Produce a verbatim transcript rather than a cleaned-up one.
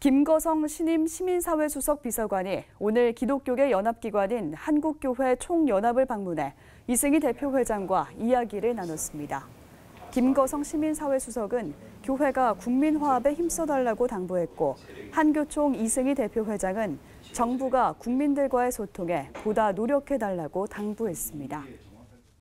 김거성 신임 시민사회수석 비서관이 오늘 기독교계 연합기관인 한국교회 총연합을 방문해 이승희 대표회장과 이야기를 나눴습니다. 김거성 시민사회수석은 교회가 국민화합에 힘써달라고 당부했고, 한교총 이승희 대표회장은 정부가 국민들과의 소통에 보다 노력해달라고 당부했습니다.